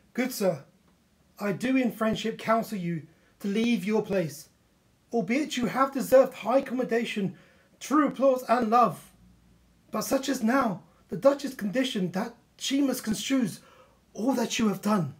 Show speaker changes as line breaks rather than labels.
Good sir, I do in friendship counsel you to leave your place, albeit you have deserved high commendation, true applause and love. But such as now the Duchess' condition, that she must construe all that you have done.